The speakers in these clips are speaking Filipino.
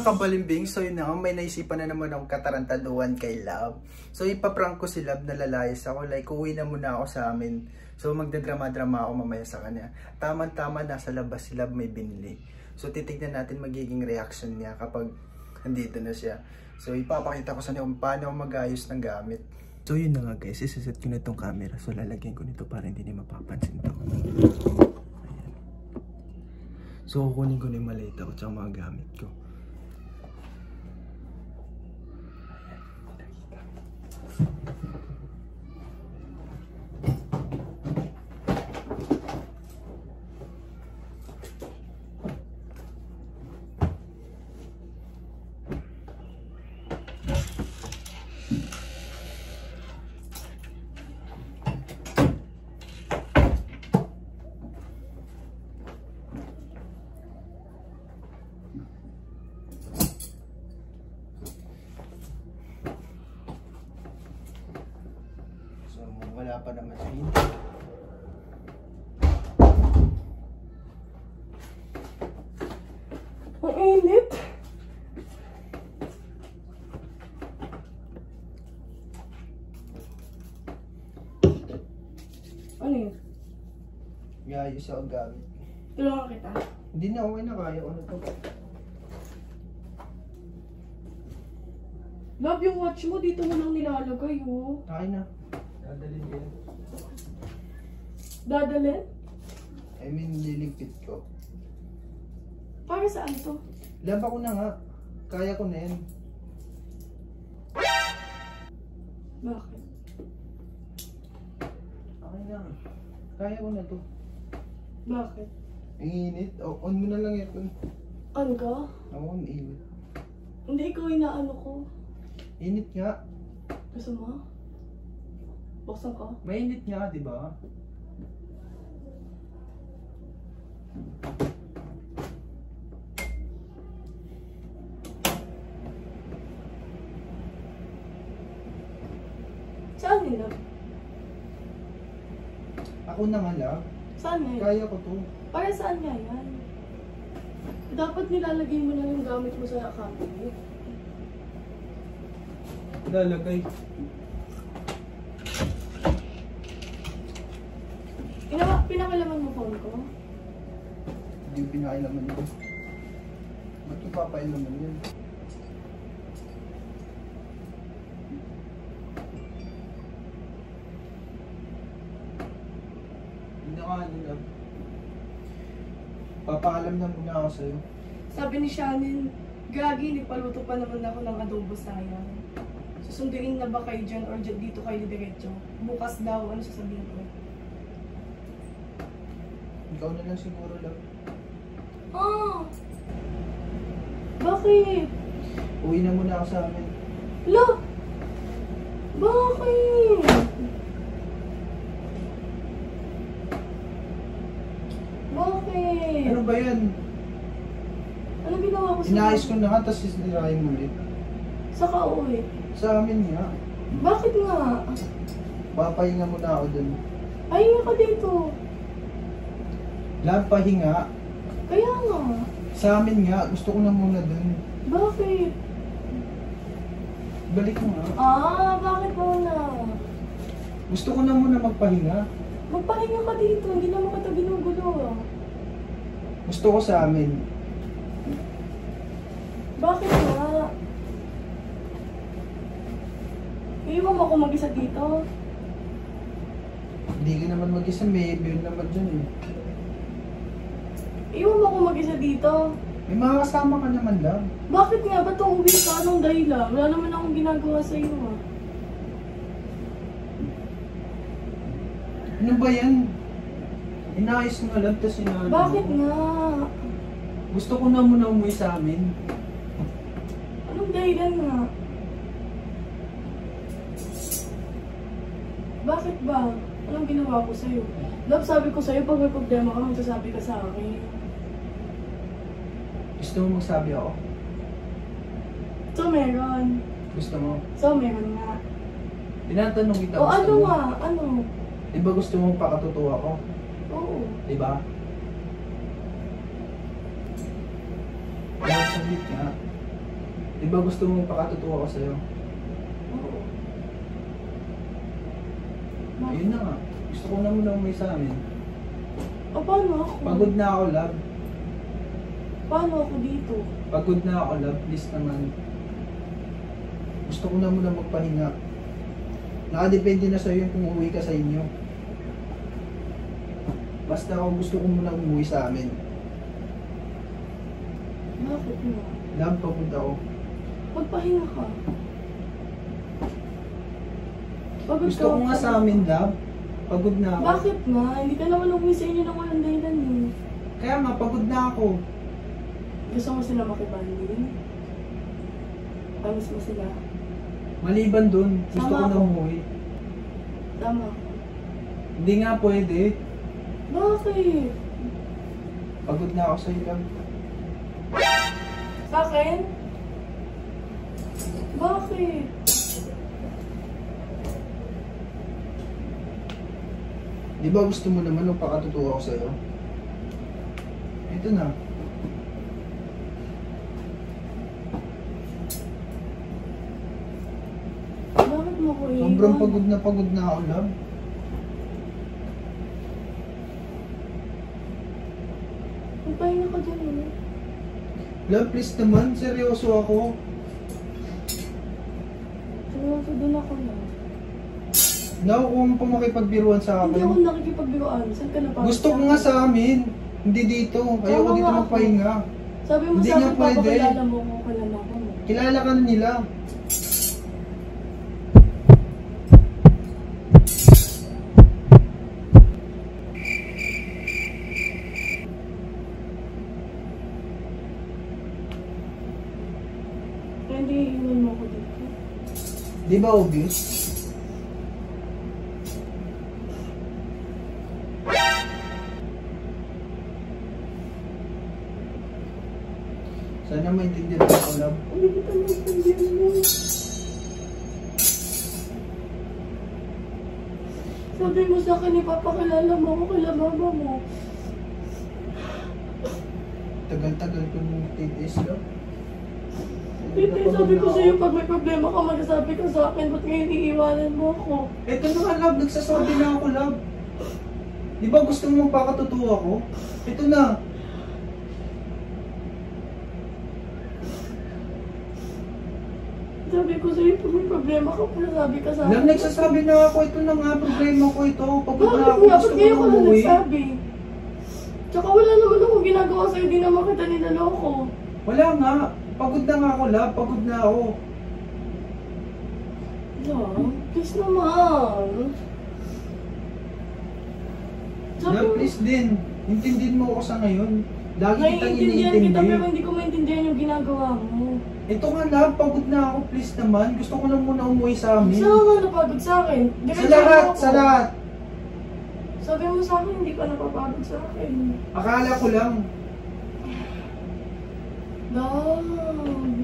mga kabalimbing, so yun na, may naisipan na naman akong katarantaduhan kay Love. So ipaprank ko si Love na lalayas ako, like uwi na muna ako sa amin. So magdadrama-drama ako mamaya sa kanya. Tama-tama, nasa labas si Love may binili. So titignan natin magiging reaction niya kapag nandito na siya. So ipapakita ko sa niya kung paano ako mag-ayos ng gamit. So yun na nga guys, isiset ko na itong camera. So lalagyan ko nito para hindi niya mapapansin ito. Ayan. So kukunin ko na yung maleta ko at mga gamit ko. Wala pa naman sa hindi. Ang init. Ano yun? Iayos ako gamit. Tulungan kita. Hindi na, okay na, kaya ko na to. Love, yung watch mo dito mo lang nilalagay, oh. Okay na. Dadalhin ko yan. Dadalhin? I mean, liligpit ko. Para saan to? Laba ko na nga. Kaya ko na yan. Bakit? Okay na. Kaya ko na to. Bakit? Ang init. Oh, on mo na lang yan. Ano ka? Ako, ang init. Hindi, ikaw inaano ko. Init nga. Gusto mo? Buksan ko? Mainit nga, di ba? Saan nila? Ako na nga lang. Saan nila? Kaya ko to. Para saan nga yan? Dapat nilalagay mo na yung gamit mo sa cabinet. Lalagay. Pinakalaman mo phone ko? Hindi yung pinakailaman ko. Ba't yung papailaman yun? Hindi na ka nila. Papaalam na muna ako sa'yo. Sabi ni Shannon, Gagi, nagpaluto pa naman ako ng adobo sayang. Susunduin na ba kayo dyan or dyan dito kayo diretso? Bukas daw, ano sasabihin ko? Ikaw na lang siguro lang. Ah! Bakit? Uwi na muna ako sa amin. La! Bakit? Bakit? Ano ba yan? Ano ginawa ko sa Inaayos ko na nga, tapos sisirahin mo ulit. Saka uwi. Sa amin nga. Bakit nga? Papahinga muna ako dun. Pahinga ka dito. Lahat pahinga. Kaya nga. Sa amin nga, gusto ko na muna dun. Bakit? Balik mo nga. Bakit muna? Gusto ko na muna magpahinga. Magpahinga ka dito, hindi naman kita ginugulo. Gusto ko sa amin. Bakit nga? Iwan mo ako mag-isa dito. Hindi ka naman mag-isa, may bill naman dyan eh. Iwan mo ako mag-isa dito. May mga kasama ka naman lang. Bakit nga? Ba't uuwi ka? Anong dahilan? Wala naman akong ginagawa sa iyo ah. Ano ba yan? Inaayos mo lang, tapos inaayos mo. Bakit nga? Gusto ko na muna umuwi sa amin. Anong dahilan nga? Bakit ba? Anong ginawa ko sa'yo? Love, sabi ko sa'yo, pag may problema ka, magsasabi ka sa akin. Gusto mo magsabi ako? So, meron. Gusto mo? So, meron nga. Tinatanong kita, O, gusto ano mo? nga? Ano? Diba gusto mong pakatutuwa ko? Oo. Diba? Ano saglit nga? Di ba gusto mong pakatutuwa ko sa'yo? Oo. Ayun na nga. Gusto ko na muna umuwi sa amin. O, paano ako? Pagod na ako, love. Paano ako dito? Pagod na ako, love. Please naman. Gusto ko na muna magpahinga. Nakadepende na sa'yo kung uuwi ka sa inyo. Basta ako gusto ko muna umuwi sa amin. Bakit mo? Love, pagod ako. Magpahinga ka. Pagod Gusto ko nga sa amin, love. Pagod na ako. Bakit nga? Hindi ka naman umuwi sa inyo ng walang dahilan eh. Kaya nga, pagod na ako. Gusto mo sila makibanding? Amis mo sila? Maliban dun, gusto Tama ko na ako. umuwi. Tama. Hindi nga pwede. Bakit? Pagod na ako sa'yo, love. Sa akin? Bakit? Di ba gusto mo naman nung pakatutuwa ko sa'yo? Ito na. Bakit mo ko iwan? Sobrang pagod na ako, love. Magpahinga ka dyan eh. Love, please naman. Seryoso ako. Seryoso doon ako na. Nakukuha mo pa makipagbiruan sa Hindi ako akin. nakikipagbiroan. Saan ka napapagod? Gusto ko nga sa amin. Hindi dito. Ayoko Tama dito nga ako. magpahinga. Sabi mo Hindi sa nga akin, pwede. papakilala mo ko, kilala ko mo. Kilala ka na nila. Kaya hindi iiwan mo ako dito. Di ba obvious? Sana maintindihan mo ako, love. Hindi kita maintindihan mo. Sabi mo sa akin, ipapakilala mo ako kila mama mo. Tagal-tagal ko nung titis, love. Tito, sabi ko sa'yo, pag may problema ka, magsasabi ka sa akin, ba't ngayon iiwanan mo ako? Eto na nga, love. Nagsasabi na ako, love. Di ba gusto mo magpakatutuwa ko? Ito na. Sabi ko sa'yo, pag may problema ka, magsasabi ka sa akin. Love, nagsasabi na ako. Ito na nga, problema ko ito. Pagod na Bakit ako. nga? Gusto Ba't ko ngayon na ko na umuwi. nagsabi? Tsaka wala naman akong ginagawa sa'yo, di naman kita nilaloko. Wala nga. Pagod na nga ako, love. Pagod na ako. Love, please naman. Love, please din. Intindihin mo ako sa ngayon. Lagi kitang Naiintindihan kita iniintindi. pero hindi ko maintindihan yung ginagawa mo. Ito nga, love. Pagod na ako. Please naman. Gusto ko na muna umuwi sa amin. Saan ka napagod sa akin? Sa Diretso lahat. mo ako. Sa lahat. Sabi mo sa akin, hindi ka napapagod sa akin. Akala ko lang. Love.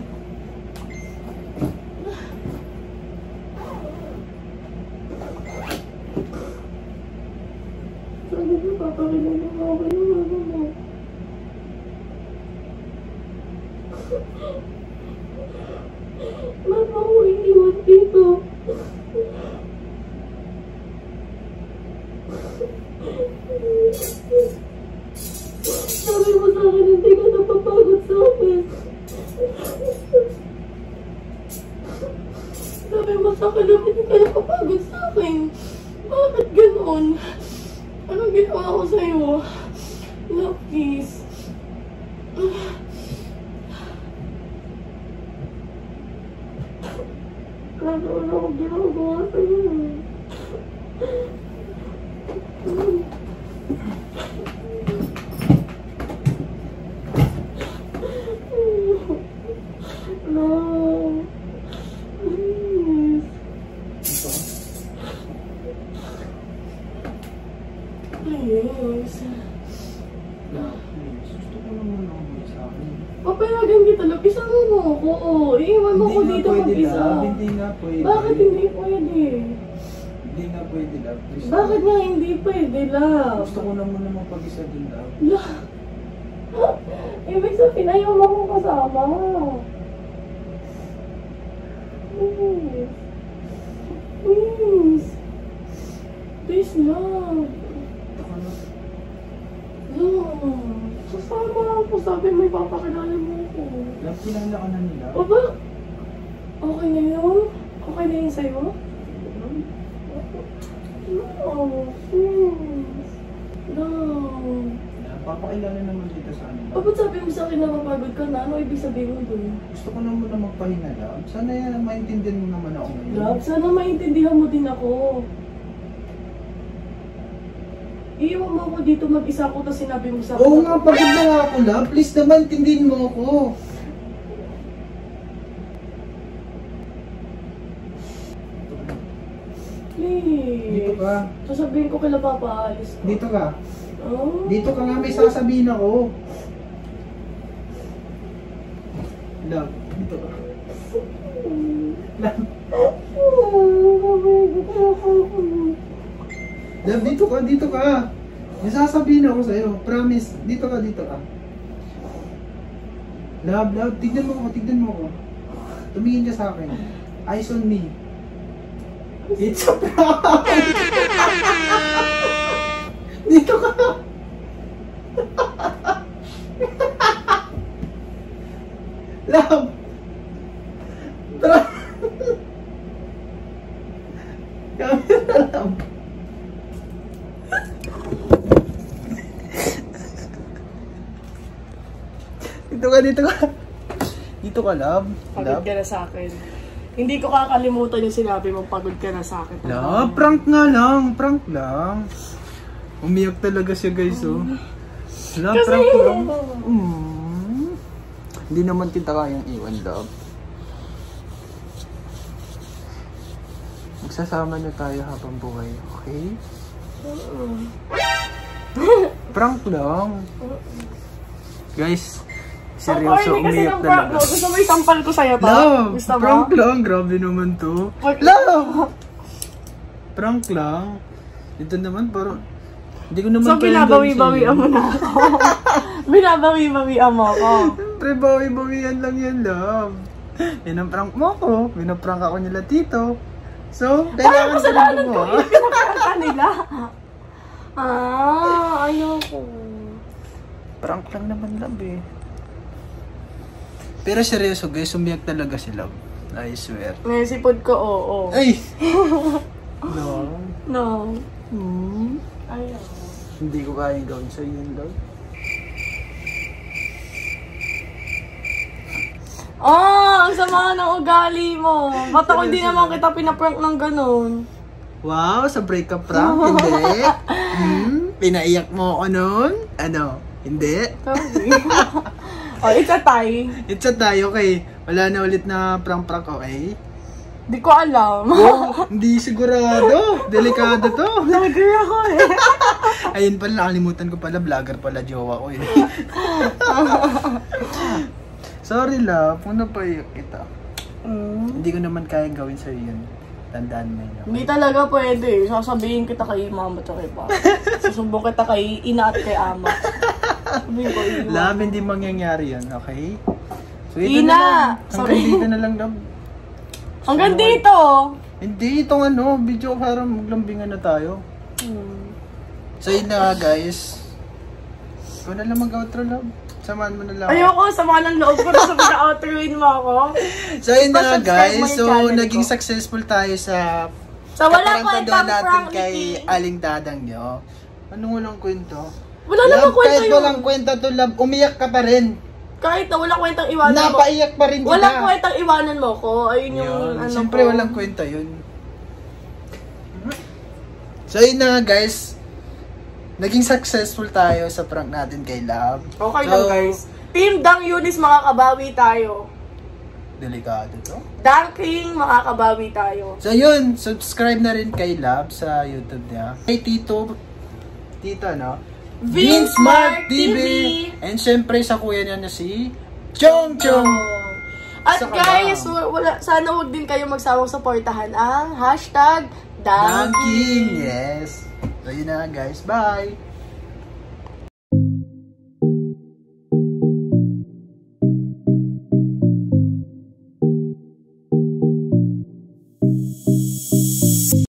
Sabi mo, papakilala mo ako ng mama mo. Mama ko iniwan dito. Sabi mo sa akin, hindi ka napapagod sa akin. Sabi mo sa akin, hindi ka napapagod sa akin. Bakit ganon? Anong ginawa ko sa'yo? Love, please. Kasi wala akong ginagawa sa'yo. No. Please. Ito. Please. Love, please. Gusto ko na muna umuwi sa amin. Papayagan kita, love. Isama mo ako. Oo, iiwan mo ako dito mag-isa. Hindi nga pwede. Bakit hindi pwede? Hindi nga pwede, love. Please. Bakit nga hindi pwede, love? Gusto ko na muna magpag-isa din, love. Love. Ibig sabihin, ayaw mo akong kasama. Please. Please lang. Sasama ako. Sabi mo ipapakilala mo ako. Love, kilala ka na nila. Aba? Okay na yun? Okay na yun sa'yo? No. Please. No. Papakilala naman dito sa ano. Ba't sabi mo sa akin na mapagod ka na? Ano ibig sabihin mo doon? Gusto ko na muna magpahinga, love. Sana yan, maintindihan mo naman ako ngayon. Love, sana maintindihan mo din ako. Iiwan mo ako dito mag-isa ako tapos sinabi mo sa akin. Oo nga, pagod na nga ako, love. Please naman, intindihin mo ako. Please. Dito ka. Sasabihin ko kila Papa Alice. Dito ka. Oh. Dito ka nga, may sasabihin ako. Love, dito ka. Love. Love, dito ka, dito ka. May sasabihin ako sa'yo. Promise, dito ka, dito ka. Love, love, tignan mo ako, tignan mo ako. Tumingin ka sa akin. Eyes on me. It's a prank! Dito ka! Love! Camera, love. Dito ka, dito ka. Dito ka, love. Pagod ka na sa akin. Hindi ko kakalimutan yung sinabi mong pagod ka na sa akin. Love, prank nga lang. Prank lang. Umiyak talaga siya, guys, oh. Love, Kasi prank lang. Hindi naman kita kayang iwan, love. Magsasama na tayo habang buhay, okay? Prank lang. Guys, seryoso, umiyak talaga. Gusto mo isampal ko sa'yo to? Love, Gusto mo? prank lang. Grabe naman to. Love! Prank lang. Ito naman, parang... Hindi ko naman So, binabawi-bawian mo na ako. Binabawi-bawian mo ako. Siyempre, bawi-bawian lang yan, love. Yan ang prank mo ko. Pinaprank ako nila tito. So, kailangan ko rin mo. Pinaprank nila. Ayoko. Prank lang naman, love, eh. Pero seryoso, guys, umiyak talaga si love. I swear. May sipod ko, oo. Ay! No. No. Ayaw. Hindi ko kayang gawin sa'yo yun, love. Ang sama ng ugali mo. Ba't ako hindi naman kita pinaprank ng ganun? Wow, sa breakup prank, hindi? Pinaiyak mo ako nun? Ano? Hindi? It's a tie. It's a tie, okay. Wala na ulit na prank-prank, okay? Di ko alam. Oh, hindi sigurado. Delikado to. Vlogger ako eh. Ayun pala, nakalimutan ko pala. Vlogger pala, jowa ko eh. Sorry love, kung napaiyak kita. Hindi ko naman kayang gawin sa'yo yun. Tandaan mo yun. Hindi talaga pwede. Sasabihin kita kay mama at kay papa. Susumbong kita kay ina at kay ama. Sabihin ko, love, hindi mangyayari yun, okay? So, Ina! Hanggang dito na lang, love. Hanggang dito! Hindi, itong ano, video para maglambingan na tayo. So, yun na guys. Ikaw na lang mag-outro, love. Samahan mo na lang. Ayoko, sama ng loob ko na sabi na outroin mo ako. So, yun na guys. So, channel naging ko. successful tayo sa Walang katarantaduhan kwentang natin prank kay ni Aling Dadang nyo. Anong walang kwento? Wala Love, namang kwento kahit yun. walang kwenta to, love, umiyak ka pa rin. Kahit na walang kwentang iwanan mo. Napaiyak pa rin kita. Walang kwentang iwanan mo ko. Ayun yung Yun. ano Siyempre, ko. walang kwenta yun. So, yun na guys. Naging successful tayo sa prank natin kay Love. Okay So, lang guys. Team Dang Yunis, makakabawi tayo. Delikado to. Dang King, makakabawi tayo. So yun, subscribe na rin kay Love sa YouTube niya. Kay Tito, no? Vince Mark TV. And syempre sa kuya niya na si Chong Chong. At Saka guys, lang. sana huwag din kayong magsawang suportahan ang hashtag Dang King, King. yes. So yun na guys, bye!